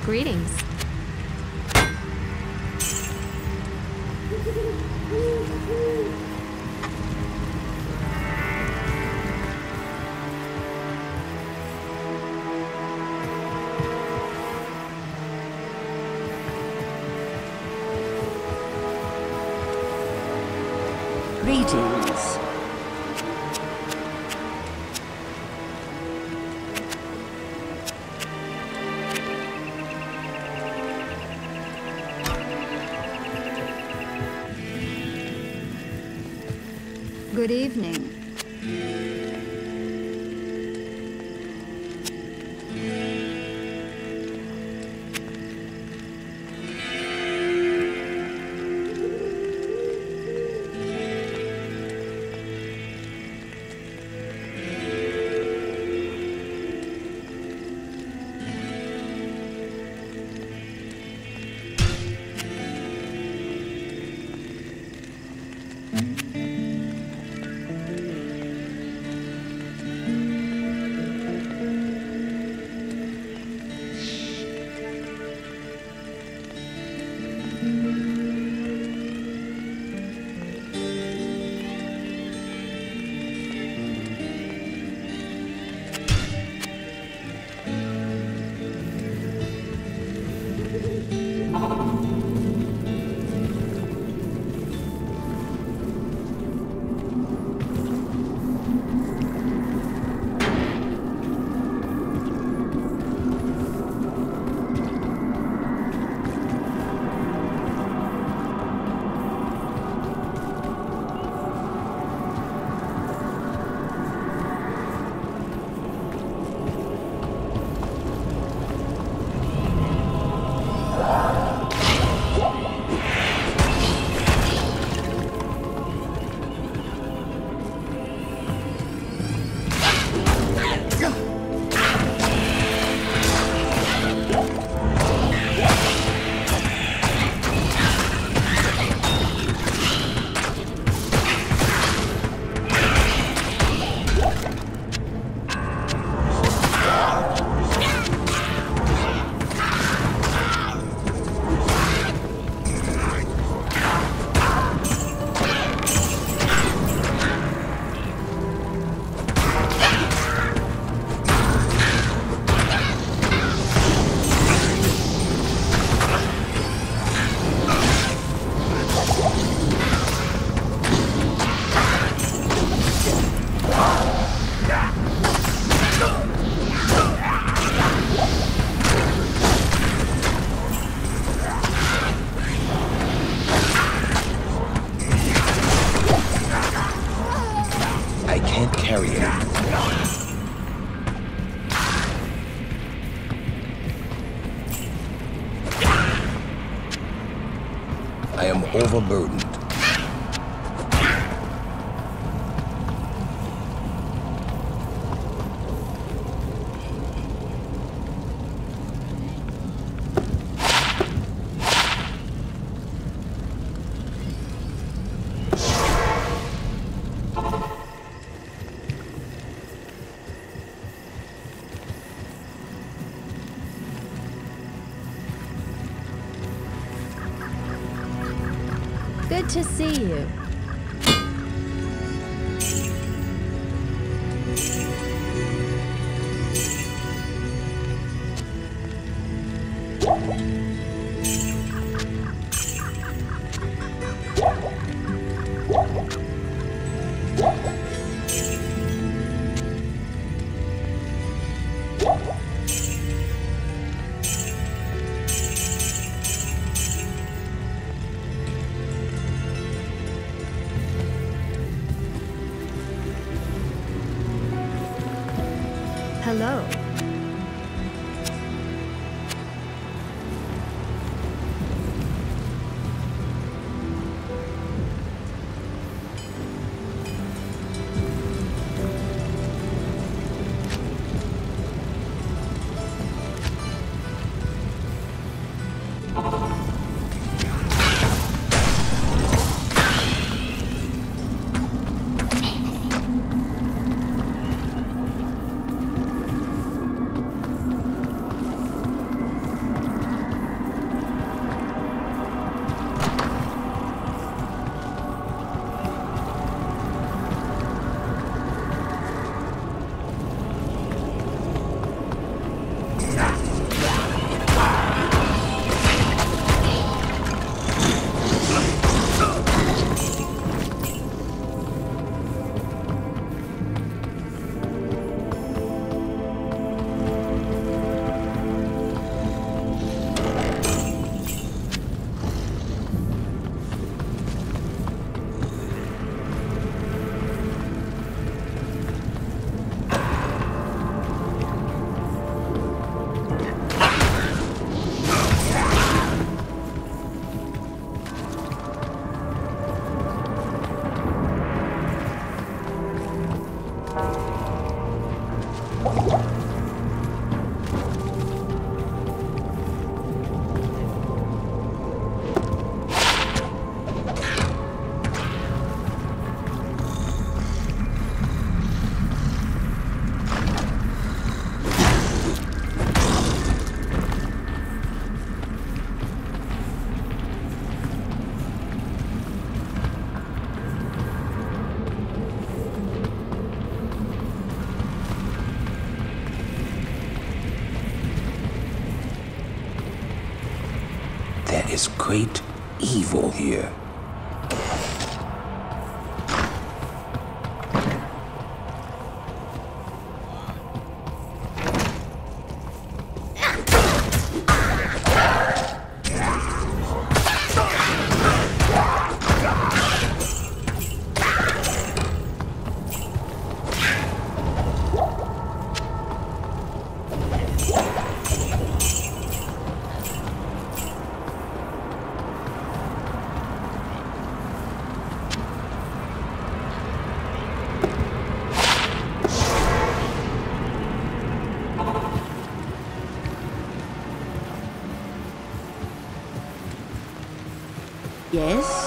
Greetings. Greetings. Good evening. I am overburdened. Good to see you. There is great evil here. Yes?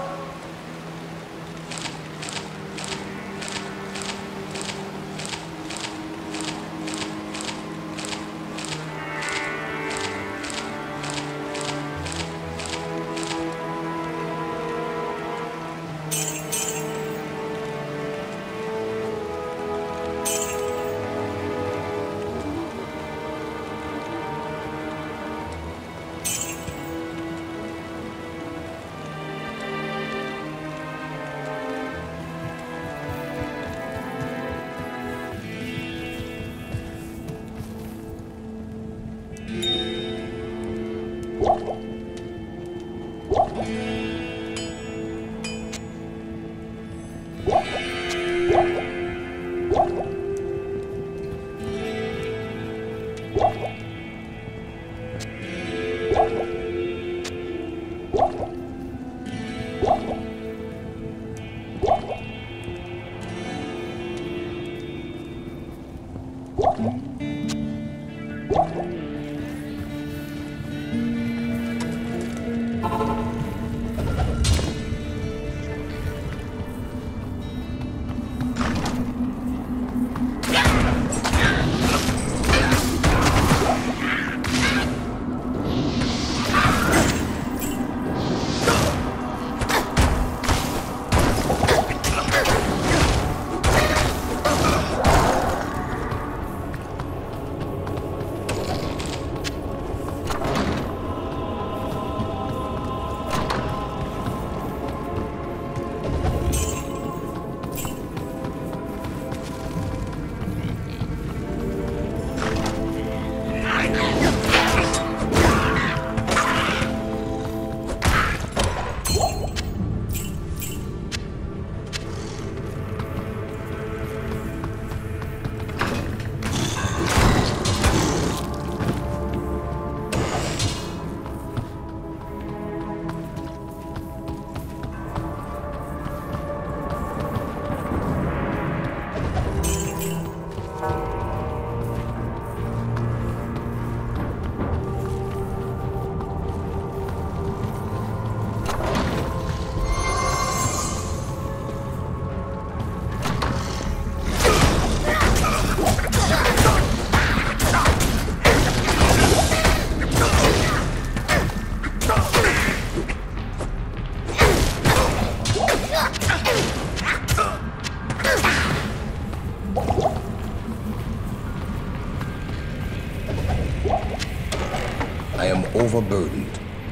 I am overburdened.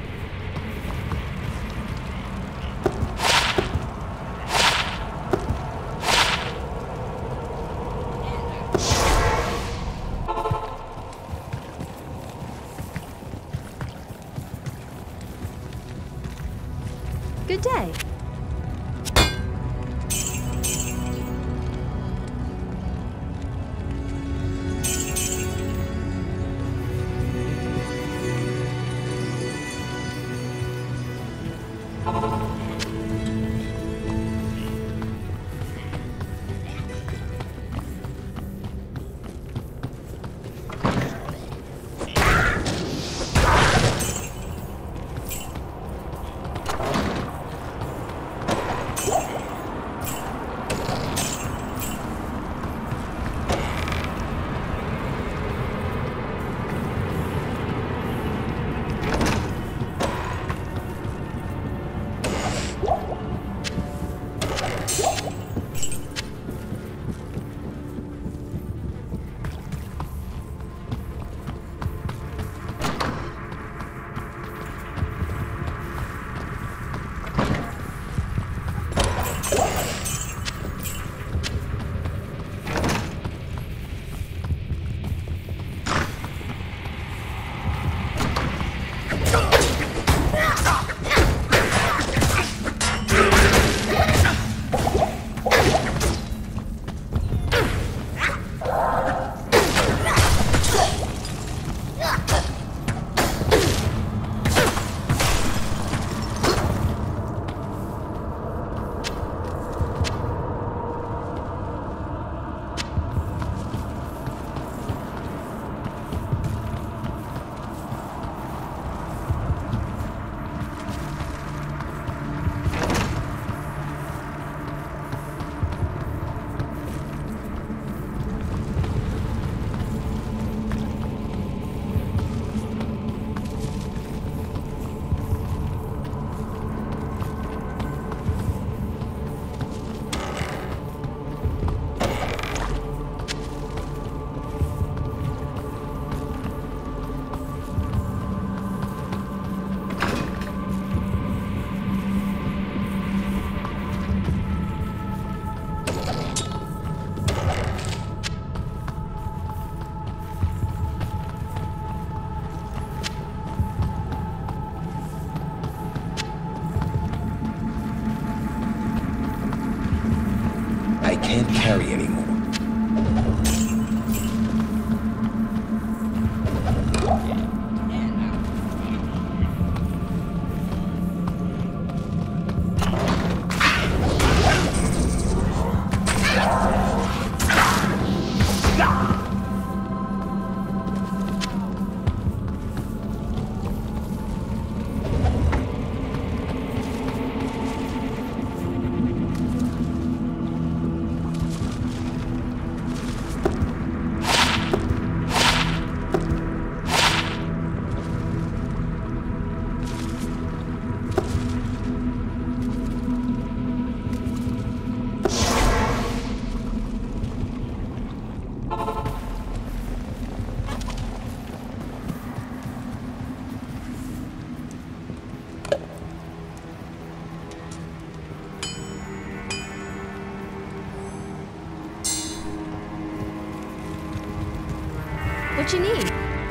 Good day. can't carry anymore. What you need?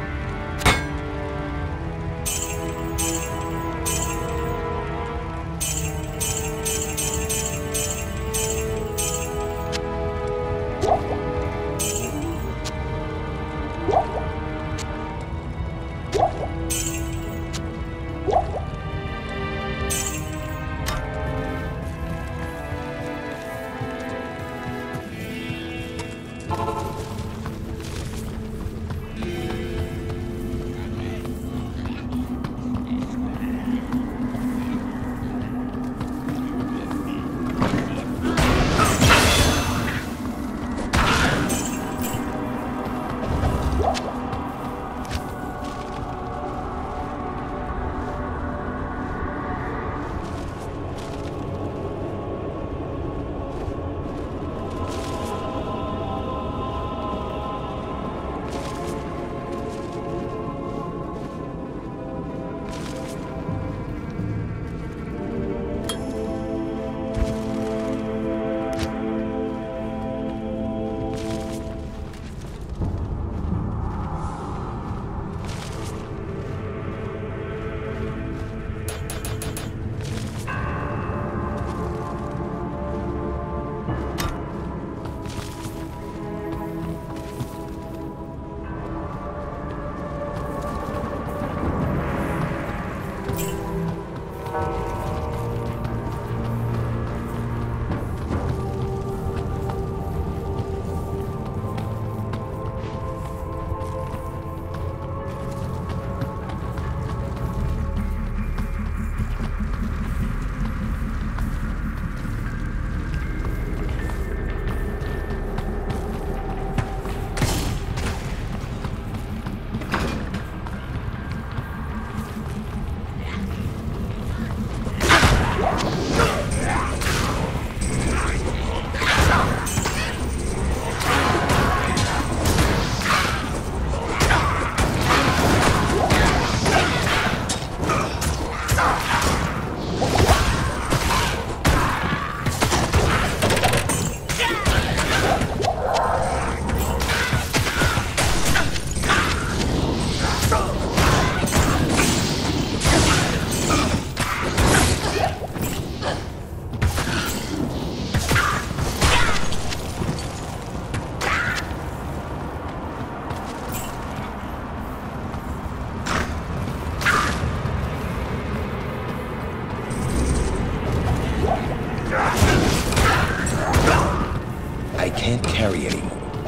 I can't carry anymore.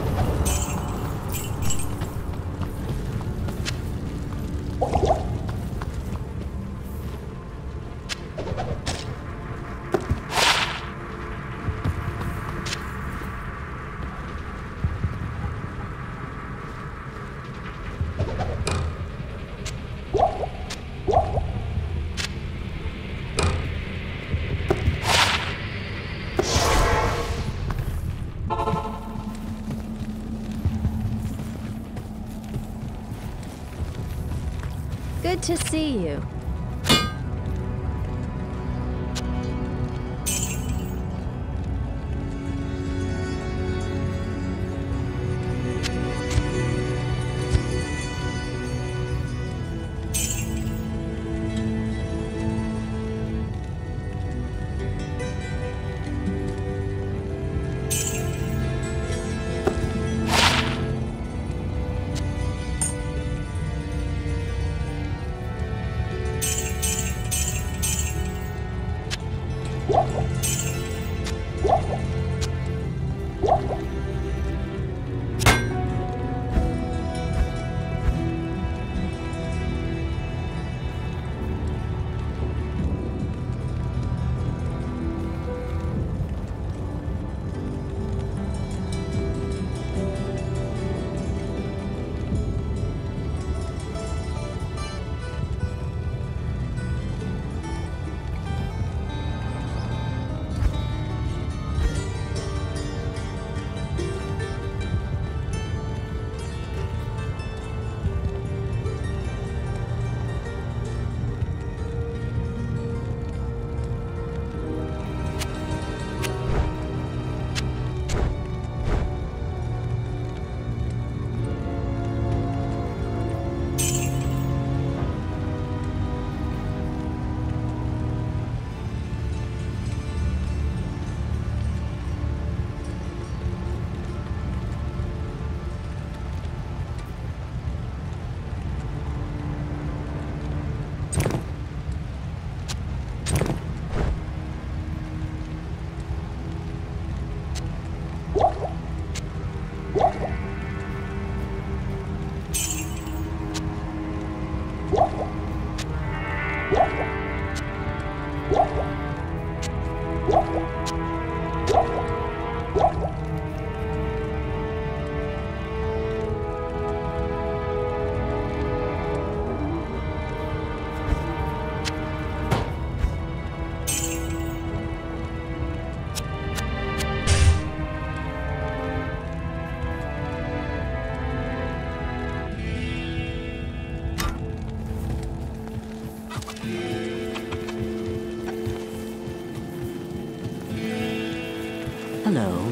Good to see you. Hello.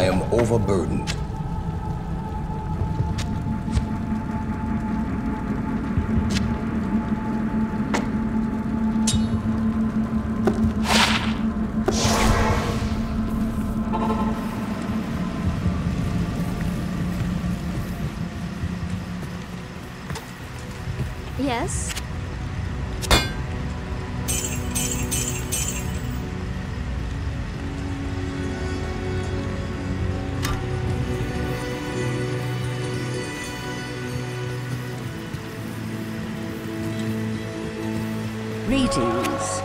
I am overburdened. Yes? Greetings.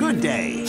Good day.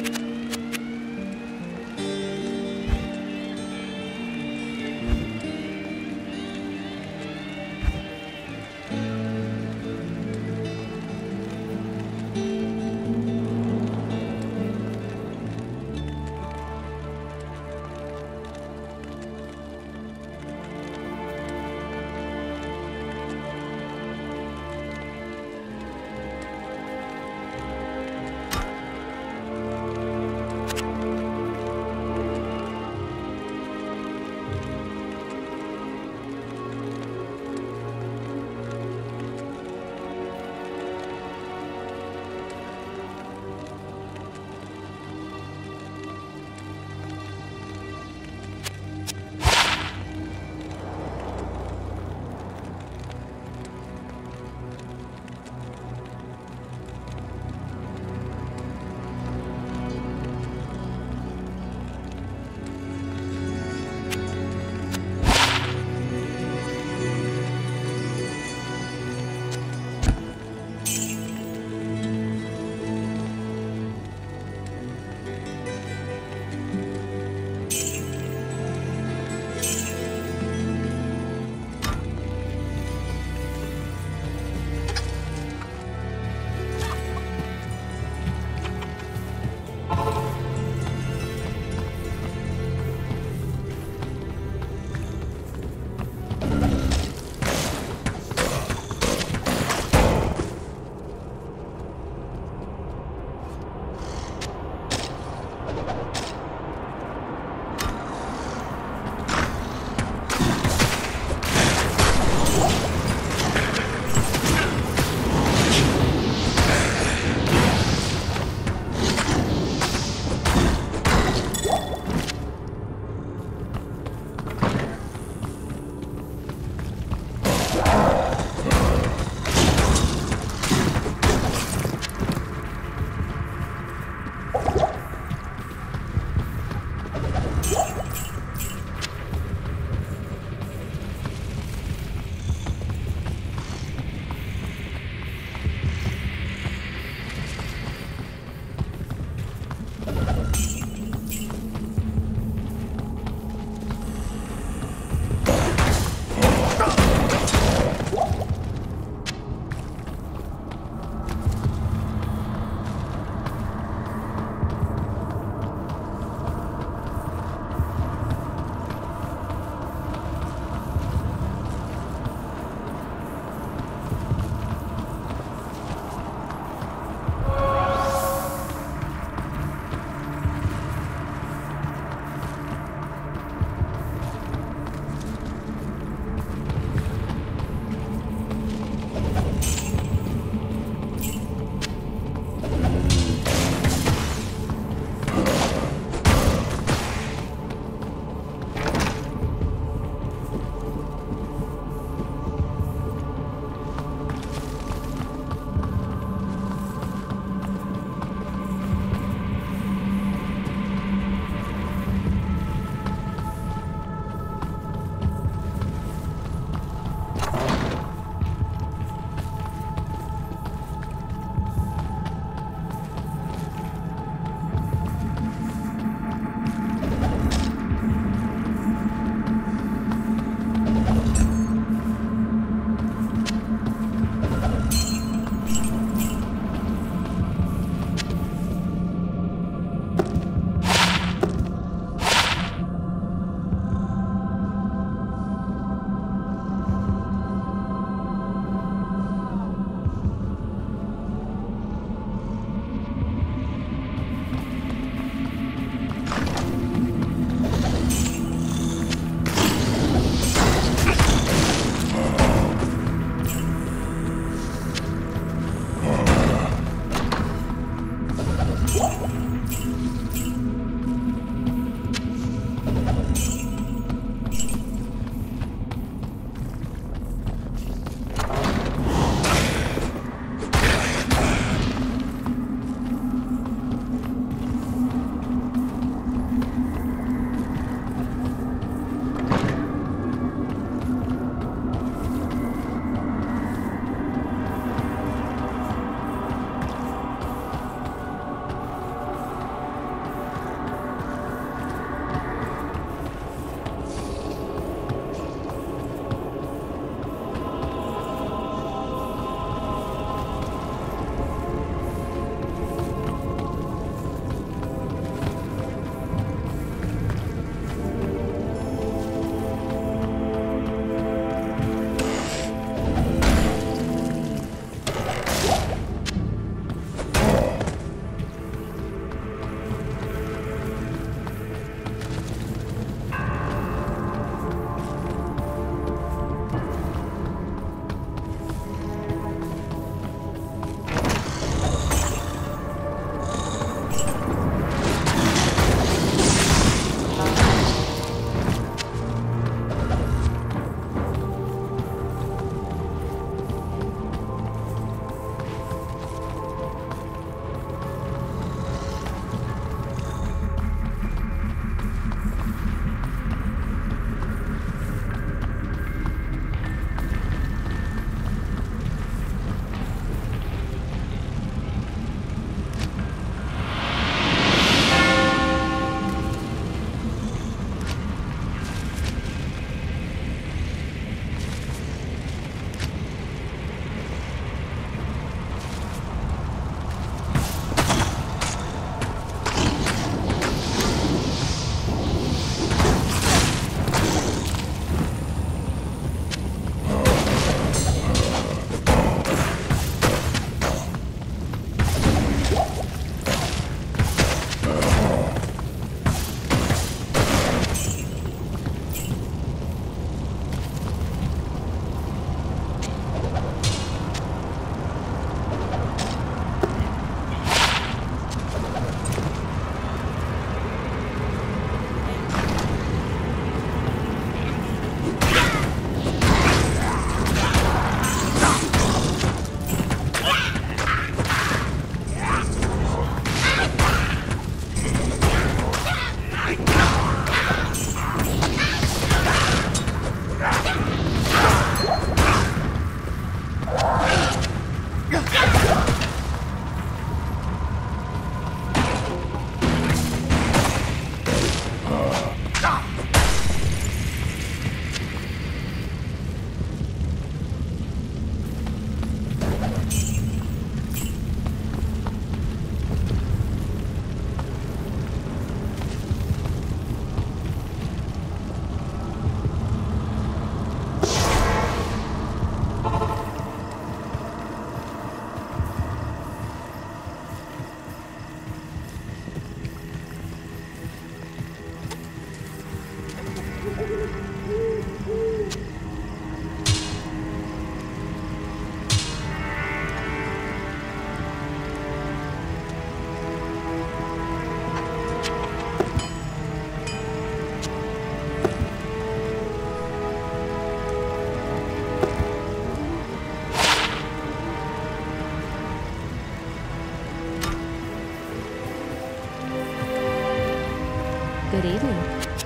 Good evening.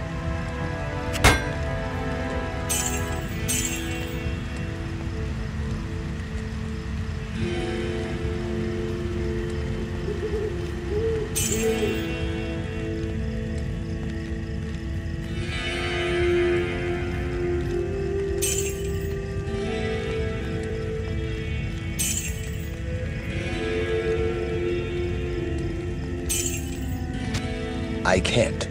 I can't.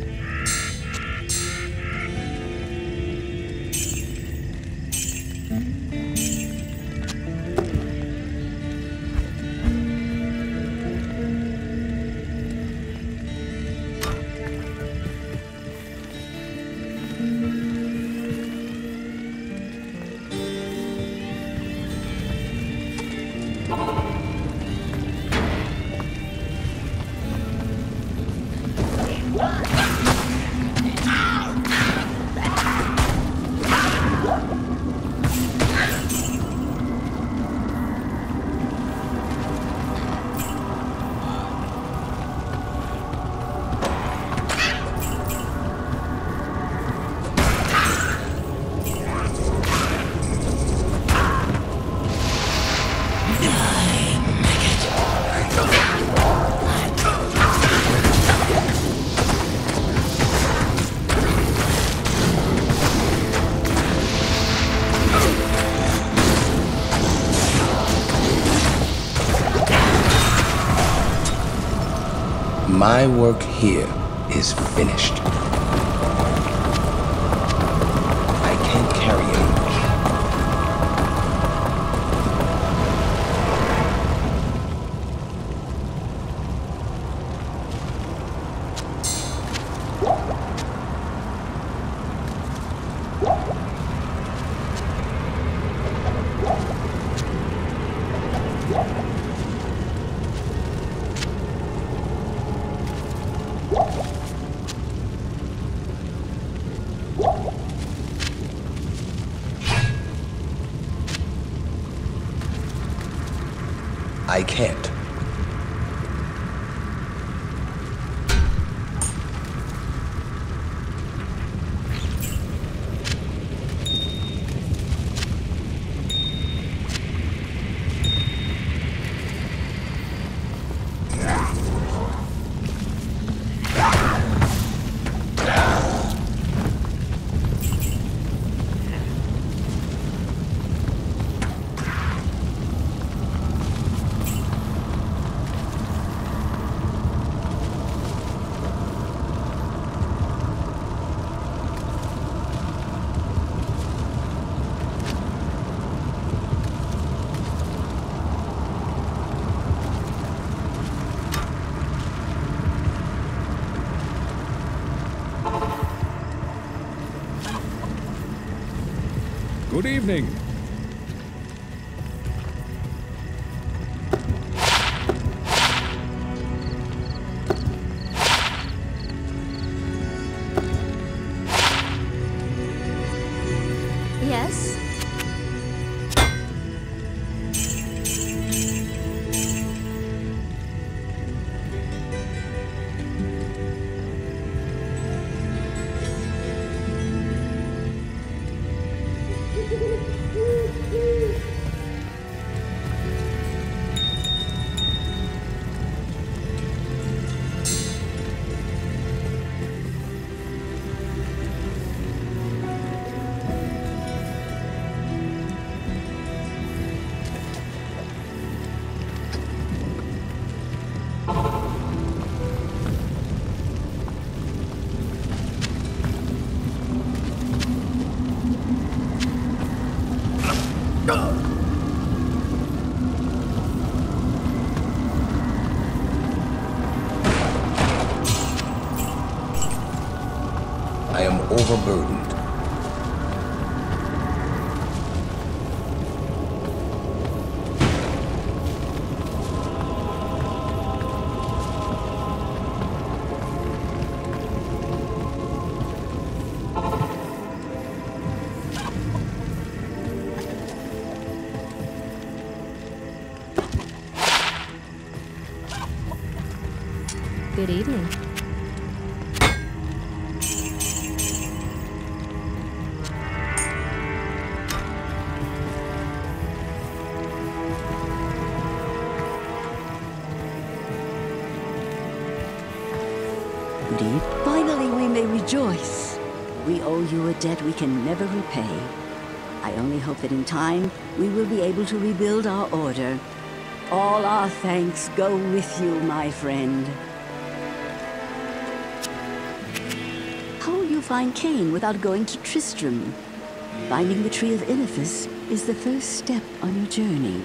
My work here is finished. I can't carry anymore. I can't. Good evening. Yes? I am overburdened. Good evening. Indeed. Finally, we may rejoice. We owe you a debt we can never repay. I only hope that in time, we will be able to rebuild our order. All our thanks go with you, my friend. How will you find Cain without going to Tristram? Finding the Tree of Iniphis is the first step on your journey.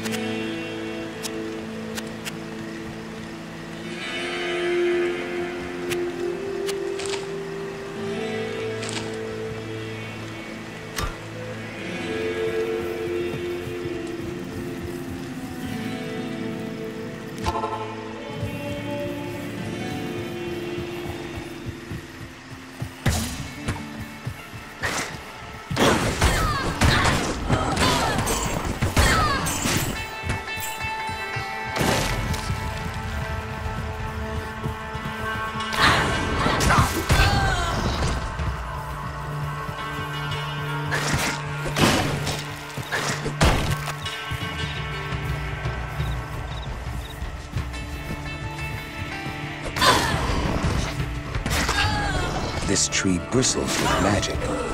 This tree bristles with magic.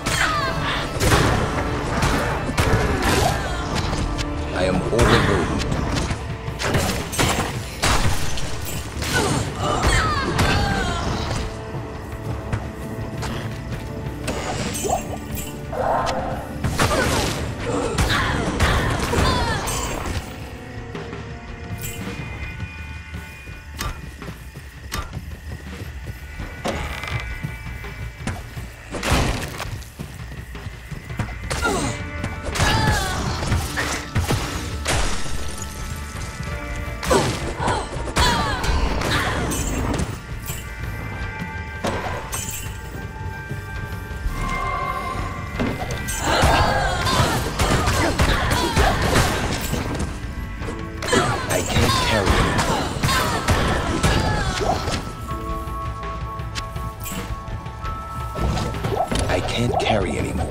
I am overburdened. I can't carry anymore.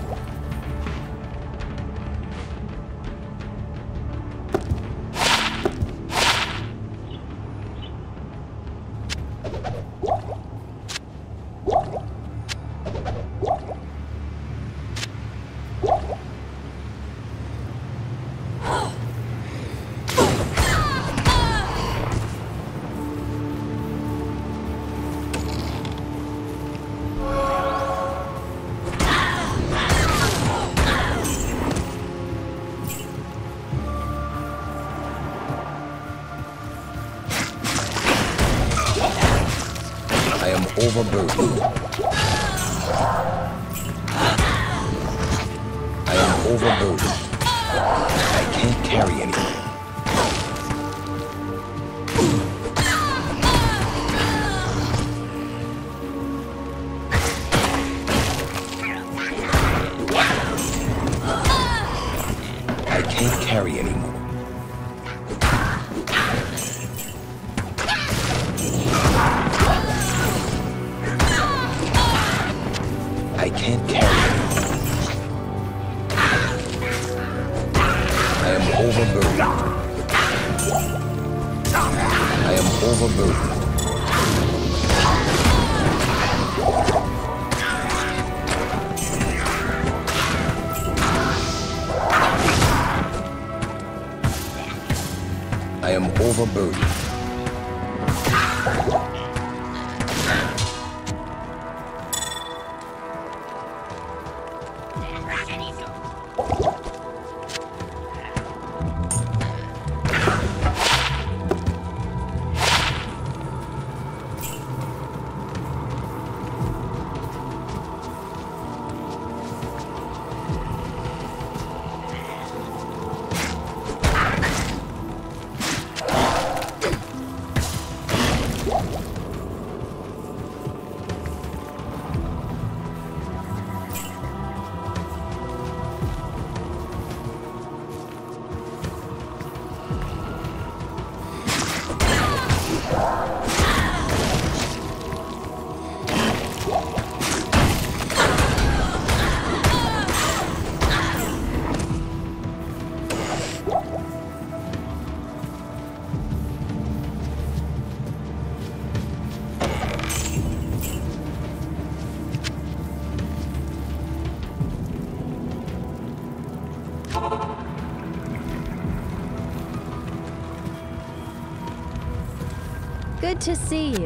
Overburdened. I am overburdened. I can't carry anymore. I can't carry anymore. I can't carry it. I am overburdened. I am overburdened. I am overburdened. Good to see you.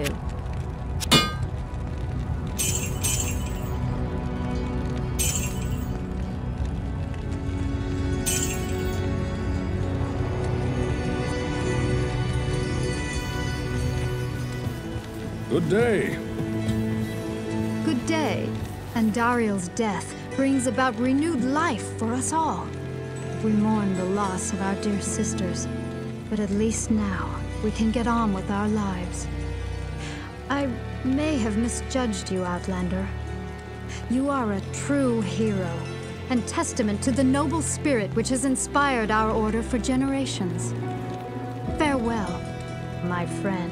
Good day. Good day. And Dariel's death brings about renewed life for us all. We mourn the loss of our dear sisters, but at least now we can get on with our lives. I may have misjudged you, Outlander. You are a true hero, and testament to the noble spirit which has inspired our order for generations. Farewell, my friend.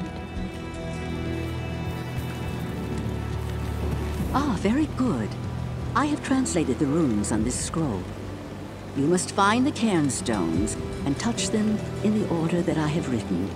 Ah, very good. I have translated the runes on this scroll. You must find the cairn stones and touch them in the order that I have written.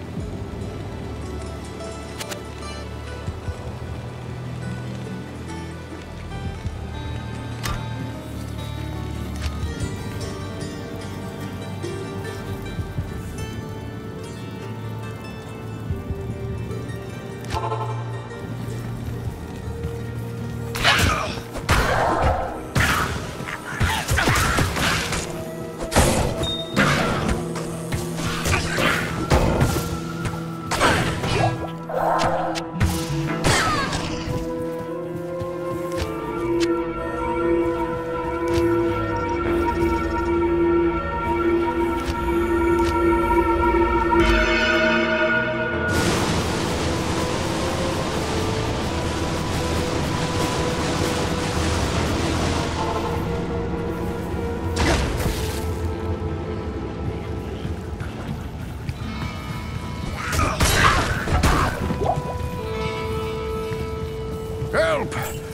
Help!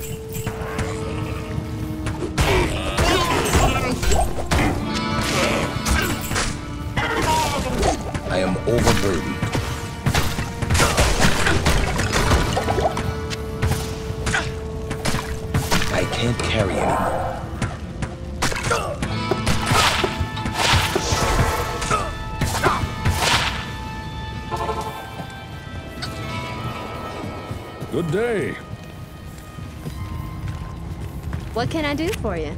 I am overburdened. I can't carry anymore. Good day. What can I do for you?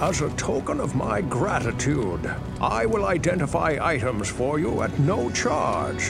As a token of my gratitude, I will identify items for you at no charge.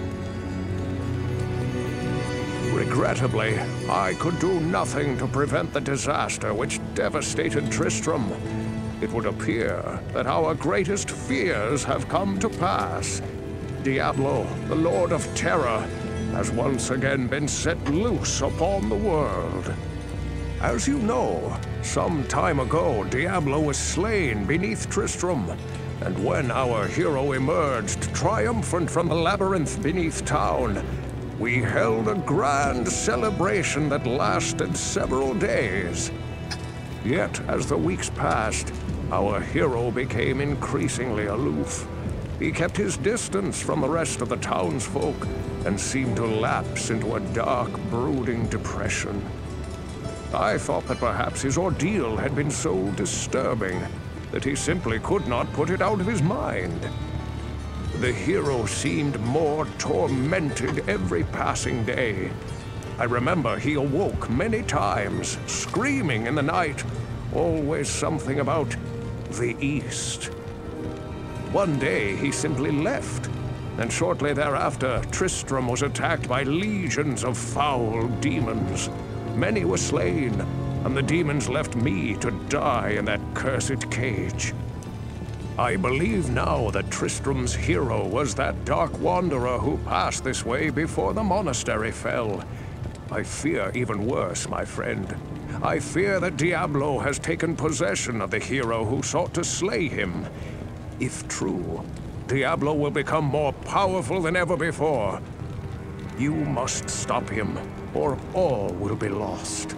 Regrettably, I could do nothing to prevent the disaster which devastated Tristram. It would appear that our greatest fears have come to pass. Diablo, the Lord of Terror, has once again been set loose upon the world. As you know, some time ago, Diablo was slain beneath Tristram, and when our hero emerged triumphant from the labyrinth beneath town, we held a grand celebration that lasted several days. Yet, as the weeks passed, our hero became increasingly aloof. He kept his distance from the rest of the townsfolk and seemed to lapse into a dark, brooding depression. I thought that perhaps his ordeal had been so disturbing that he simply could not put it out of his mind. The hero seemed more tormented every passing day. I remember he awoke many times, screaming in the night, always something about the East. One day he simply left, and shortly thereafter Tristram was attacked by legions of foul demons. Many were slain, and the demons left me to die in that cursed cage. I believe now that Tristram's hero was that dark wanderer who passed this way before the monastery fell. I fear even worse, my friend. I fear that Diablo has taken possession of the hero who sought to slay him. If true, Diablo will become more powerful than ever before. You must stop him, or all will be lost.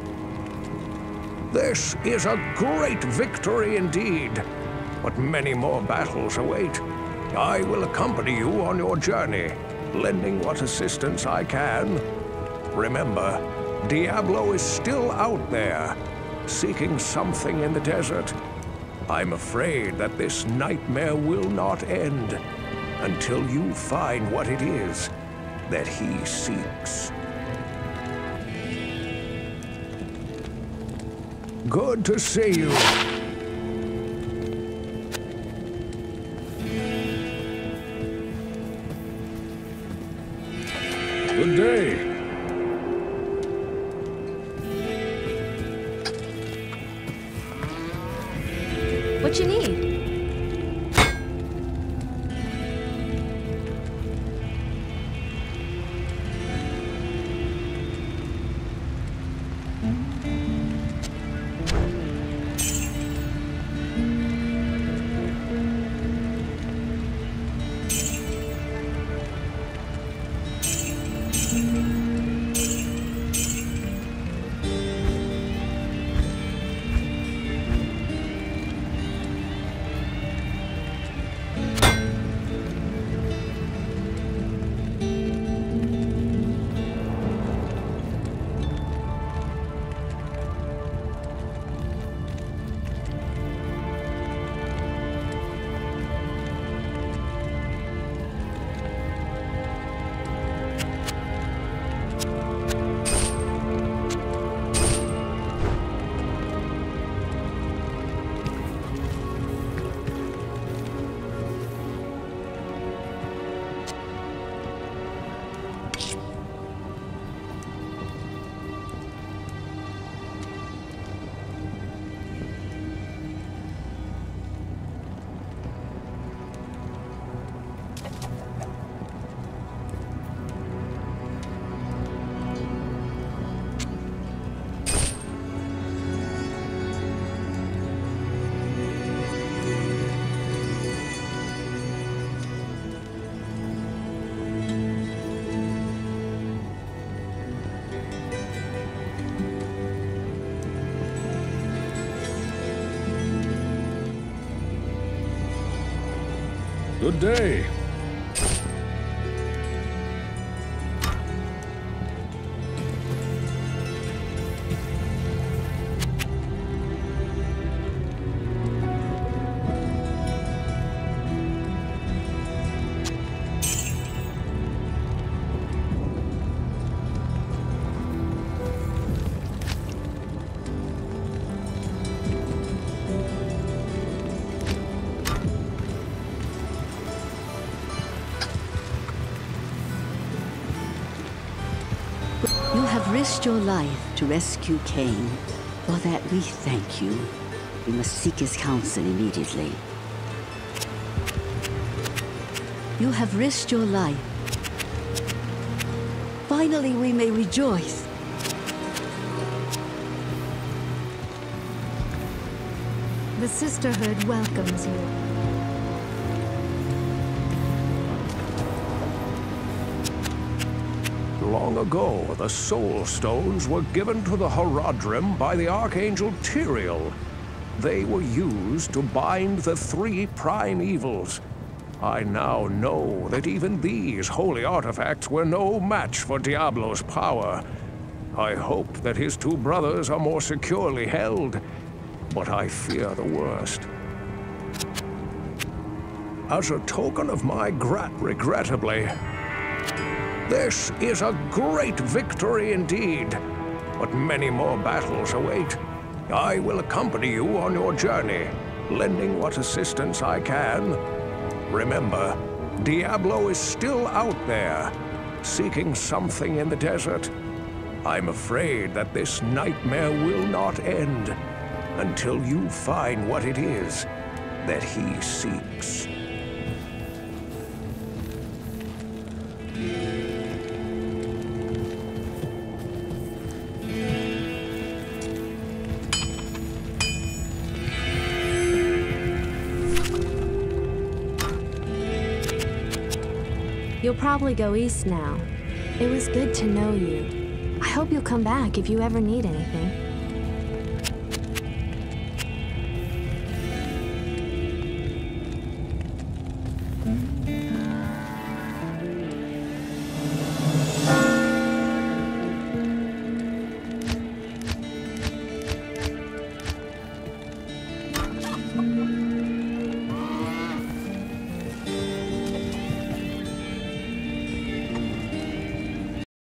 This is a great victory indeed, but many more battles await. I will accompany you on your journey, lending what assistance I can. Remember, Diablo is still out there, seeking something in the desert. I'm afraid that this nightmare will not end until you find what it is that he seeks. Good to see you. Good day. What you need? Good day. risked your life to rescue Cain. For that we thank you. We must seek his counsel immediately. You have risked your life. Finally, we may rejoice. The Sisterhood welcomes you. Long ago, the Soul Stones were given to the Horadrim by the Archangel Tyrael. They were used to bind the 3 prime evils. I now know that even these holy artifacts were no match for Diablo's power. I hope that his 2 brothers are more securely held, but I fear the worst. As a token of my regrettably, this is a great victory indeed, but many more battles await. I will accompany you on your journey, lending what assistance I can. Remember, Diablo is still out there, seeking something in the desert. I'm afraid that this nightmare will not end until you find what it is that he seeks. You'll probably go east now. It was good to know you. I hope you'll come back if you ever need anything.